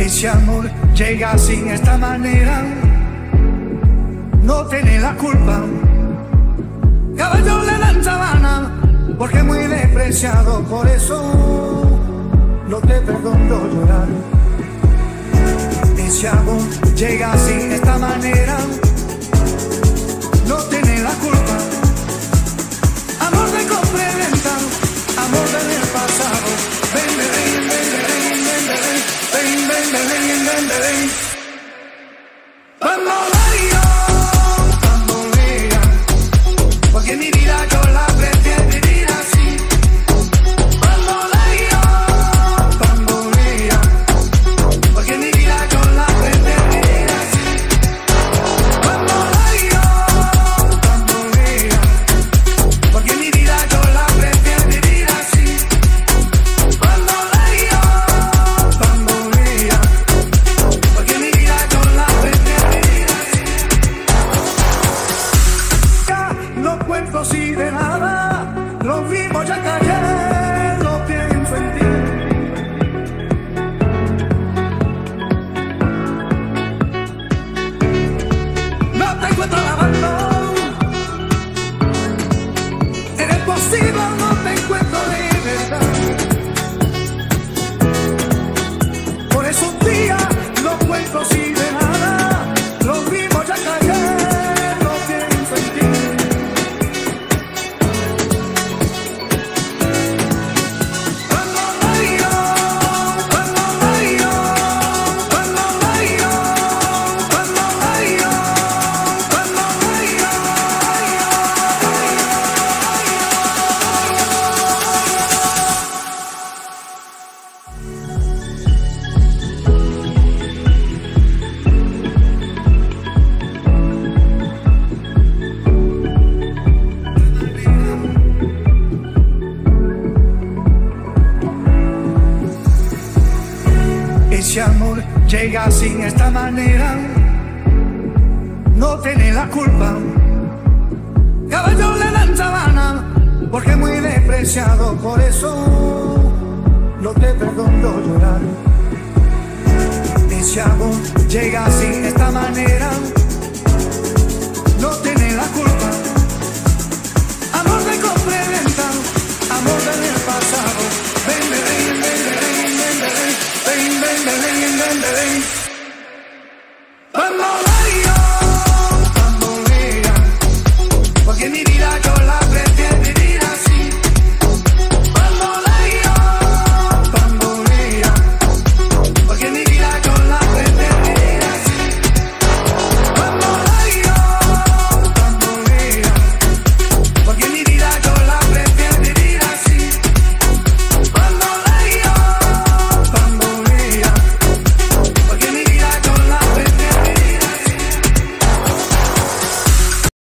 Ese amor llega así, esta manera, no tiene la culpa. Caballo le dan sabana, porque es muy despreciado, por eso no te perdono llorar. Ese amor llega así, esta manera, no tiene la culpa. Amor de compra y venta, amor del pasado. Ven, ven, ven, ven, ven, ven, ven, ven, ven, ven, ven, ven, ven. Bamboleo, bambolea, porque mi vida yo la prefiero vivir así. Bamboleo, bambolea, porque mi vida yo la prefiero vivir así. Bamboleo, bambolea, porque mi vida yo la prefiero vivir así. Bamboleo, bambolea, porque mi vida yo la prefiero vivir así. Ya no cuento si de nada, lo vimos ya caer, no pienso en ti. No te encuentro lavando, eres posible, no te encuentro libertad. Por eso un día no cuento si de nada, lo vimos ya caer, no pienso en ti. Bamboleo, bamboleo, bamboleo, bamboleo, bamboleo. Ese amor llega sin esta manera, no tiene la culpa. Caballo le dan sabana, porque es muy despreciado, por eso no te perdono llorar. Ese amor llega sin esta manera,